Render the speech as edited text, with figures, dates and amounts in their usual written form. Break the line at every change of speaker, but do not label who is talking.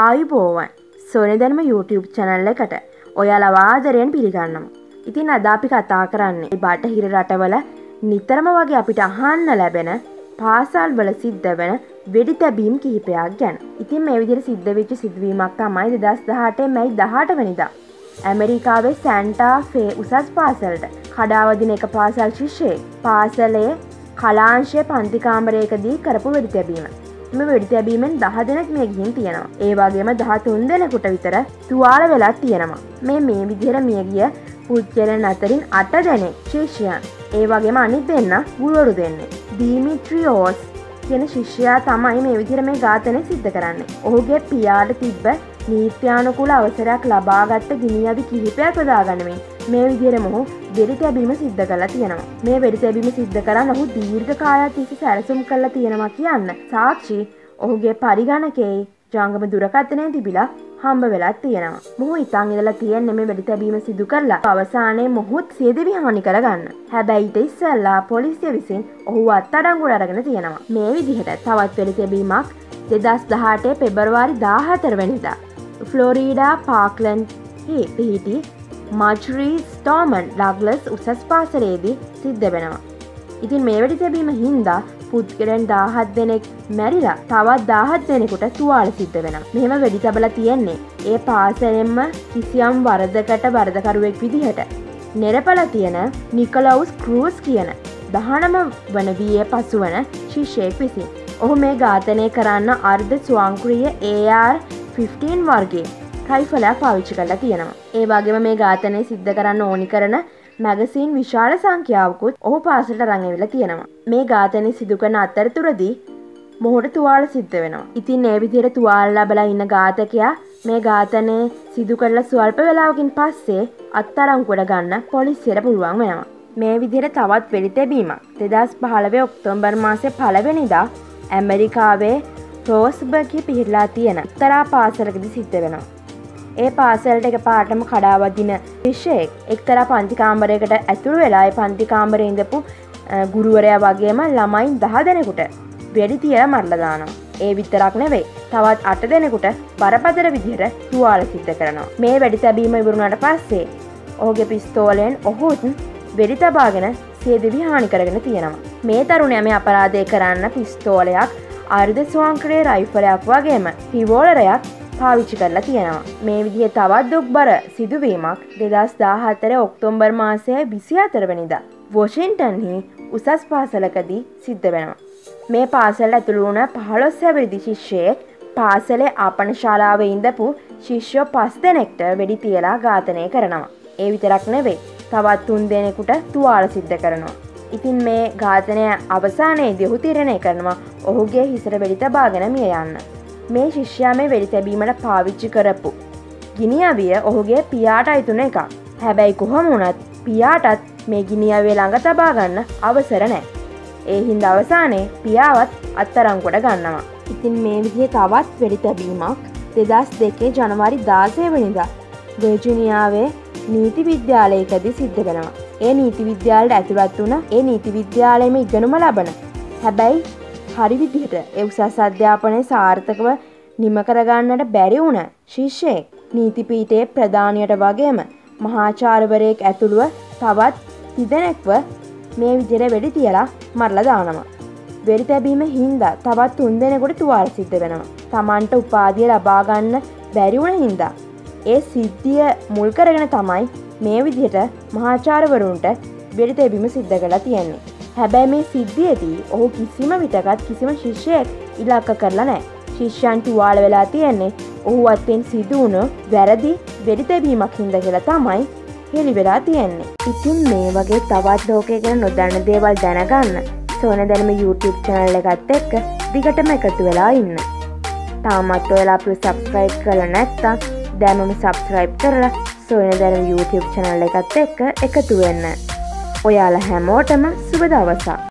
ආයුබෝවන් සොයනදන්ම YouTube channel එකට ඔයාලා ආදරයෙන් පිළිගන්නවා. ඉතින් අද අපි කතා කරන්නේ බටහිර රටවල නිතරම වගේ අපිට අහන්න ලැබෙන පාසල් වල සිද්ධ වෙන වෙඩි තැබීම් කිහිපයක් ගැන. ඉතින් මේ විදිහට සිද්ධ වෙච්ච සිදුවීමක් තමයි 2018 මැයි 18 වෙනිදා ඇමරිකාවේ සැන්ටා ෆේ උසස් පාසලට කඩාවදින එක පාසල් ශිෂ්‍යයෙක් පාසලේ කලාංශයේ පන්ති කාමරයකදී කරපු වෙඩි තැබීම. මේ වෙඩි තැබීමෙන් 10 දෙනෙක් මිය ගිහින් තියෙනවා. ඒ වගේම 13 දෙනෙකුට විතර තුවාල වෙලා තියෙනවා. මේ විදිහට මිය ගිය පුද්ගලයන් අතරින් 8 දෙනෙක් ශිෂ්‍යයන්. ඒ වගේම අනිත් දෙන්න ගුරුවරු දෙන්නේ. ඩිමිට්‍රියෝස් කියන ශිෂ්‍යයා තමයි මේ විදිහට මේ ඝාතනය සිද්ධ කරන්නේ. ඔහුගේ පියාට තිබ්බ නීත්‍යානුකූල අවසරයක් ලබාගත්ත ගිනිඅවි කිහිපයක් යොදාගන්නමින් මේ විදිහටම ඔහු වෙඩි තැබීම සිද්ධ කරලා තියෙනවා. මේ වෙඩි තැබීම සිද්ධ කරන් ඔහු දීර්ඝ කාලයක් තිස්සේ සැරසුම් කරලා තියෙනවා කියන්න සාක්ෂි ඔහුගේ පරිගණකයේ ජංගම දුරකථනයේ තිබිලා හම්බ වෙලා තියෙනවා. මොහු ඉතින් ඉඳලා තියෙන්නේ මේ වෙඩි තැබීම සිදු කරලා අවසානයේ මොහුත් සියදිවි හානි කරගන්න. හැබැයි ඊට ඉස්සෙල්ලා පොලිසිය විසින් ඔහුව අත්අඩංගුවට අරගෙන තියෙනවා. මේ විදිහට තවත් වෙඩි තැබීමක් 2018 පෙබරවාරි 14 වෙනිදා ෆ්ලොරිඩා පාක්ලන්ඩ් පිහිටි මර්ජරි ස්ටෝමන් ඩග්ලස් උසස් පාසලේදී සිද්ධ වෙනවා. ඉතින් මේ වෙඩි තැබීම හින්දා පුද්ගලයන් 17 දෙනෙක් මැරිලා තවත් 17 දෙනෙකුට තුවාල සිද්ධ වෙනවා. මෙහෙම වෙඩි තබලා තියෙන්නේ ඒ පාසලෙන්ම කිසියම් වරදකට වරදකරුවෙක් විදිහට නෙරපලා තියෙන නිකොලවුස් ක්‍රූස් කියන 19 වන වියේ පසුවන ශිෂ්‍යයෙක් විසින්. ඔහු මේ ඝාතනය කරන්න අර්ධ ස්වයංක්‍රීය AR-15 වර්ගයේ රයිෆලයක් පාවිච්චි කරලා තියෙනවා. ඒ වගේම මේ ඝාතනය සිද්ධ කරන්න ඕනි කරන මැගසින් විශාල සංඛ්‍යාවකුත් ඔහු පාසලට අරන් ඇවිල්ලා තියෙනවා. මේ ඝාතනය සිදු කරන අතරතුරදී මොහුට තුවාල සිද්ධ වෙනවා. ඉතින් මේ විදිහට තුවාල ලැබලා ඉන්න ඝාතකයා මේ ඝාතනය සිදු කරලා ස්වල්ප වේලාවකින් පස්සේ අත්අඩංගුවට ගන්න පොලිසියට පුළුවන් වෙනවා. මේ විදිහට තවත් වෙඩි තැබීමක් 2015 ඔක්තෝබර් මාසයේ 1 වෙනිදා ඇමරිකාවේ රෝස්බර්ග්හි පිහිටලා තියෙන එක්තරා පාසලකදී සිද්ධ වෙනවා. ඒ පාසලට එකපාරටම කඩාවදින ශිෂ්‍යයෙක් එක්තරා පන්ති කාමරයකට ඇතුළු වෙලා ඒ පන්ති කාමරේ ඉඳපු ගුරුවරයා වගේම ළමයි 10 දෙනෙකුට වෙඩි තියලා මරලා දානවා. ඒ විතරක් නෙවෙයි තවත් 8 දෙනෙකුට බරපතල විදිහට තුවාල සිද්ධ කරනවා. මේ වෙඩි තැබීම ඉවරුණාට පස්සේ ඔහුගේ පිස්තෝලයෙන් ඔහුත් වෙඩි තබාගෙන සියදිවි හානි කරගෙන තියෙනවා. මේ තරුණයා මේ අපරාධය කරන්න පිස්තෝලයක් අර්ධ ස්වයංක්‍රීය රයිෆලයක් වගේම රිවෝල්වරයක් පාවිච්චි කරලා තියෙනවා. මේ විදිහේ තවත් දුක්බර සිදුවීමක් 2014 ඔක්තෝබර් මාසයේ 24 වෙනිදා වොෂින්ටන්හි උසස් පාසලකදී සිද්ධ වෙනවා. මේ පාසලට ඇතුළු වුණ 15 හැවිරිදි ශිෂ්‍යයෙක් පාසලේ ආපන ශාලාවේ ඉඳපු ශිෂ්‍යයෝ 5 දෙනෙක්ට වෙඩි තියලා ඝාතනය කරනවා. ඒ විතරක් නෙවෙයි තවත් 3 දෙනෙකුට තුවාල සිද්ධ කරනවා. ඉතින් මේ ඝාතනය අවසානයේදී ඔහු තීරණය කරනවා ඔහුගේ හිසට වෙඩි තබාගෙන මිය යන්න. මේ ශිෂ්‍යයා මේ වෙඩි තැබීමට පාවිච්චි කරපු ගිනිඅවිය ඔහුගේ පියාට අයිතුන එකක්. හැබැයි කොහොම වුණත් පියාටත් මේ ගිනිඅවිය ළඟ තබා ගන්න අවසර නැහැ. ඒ හින්දා අවසානයේ පියාවත් අත්අඩංගුවට ගන්නවා. ඉතින් මේ විදිහේ තවත් වෙඩි තැබීමක් 2002 ජනවාරි 16 වෙනිදා වර්ජිනියාවේ නීති විද්‍යාලයකදී සිද්ධ වෙනවා. ඒ නීති විද්‍යාලයට ඇතුළත් වුණ ඒ නීති විද්‍යාලයේම ඉගෙනුම ලබන හැබැයි හරි විදිහට ඒ උසස් අධ්‍යාපනය සාර්ථකව නිම කරගන්නට බැරි වුණ ශිෂ්‍යයෙක් නීති පීඨයේ ප්‍රධානියට වගේම මහාචාර්යවරයෙක් ඇතුළුව තවත් 30 දෙනෙක්ව මේ විදිහට වෙඩි තියලා මරලා දානවා. වෙඩි තැබීම හින්දා තවත් 3 දෙනෙකුට තුවාල සිද්ධ වෙනවා. Tamanට උපාධිය ලබා ගන්න බැරි වුණ හින්දා ඒ සිද්ධිය මුල් කරගෙන තමයි මේ විදිහට මහාචාර්යවරුන්ට වෙඩි තැබීම සිද්ධ කරලා තියෙන්නේ. හැබැයි මේ සිද්ධියේදී ඔහු කිසිම විටකත් කිසිම ශිෂ්‍යයෙක් ඉලක්ක කරලා නැහැ. ශිෂ්‍යයන් තුවාල වෙලා තියෙන්නේ ඔහු අත්ෙන් සිදු වුණු වැරදි වෙඩි තැබීමක් හින්දා කියලා තමයි හෙළි වෙලා තියෙන්නේ. ඉතින් මේ වගේ තවත් ලෝකයේ ගැන නොදන්න දේවල් දැනගන්න සොයන දැනුම YouTube channel එකත් එක්ක දිගටම එකතු වෙලා ඉන්න. තාමත් ඔයාලා අපිව subscribe කරලා නැත්නම් දැන්ම subscribe කරලා සොයන දැනුම YouTube channel එකත් එක්ක එකතු වෙන්න. ඔයාලා හැමෝටම සුබ දවසක්.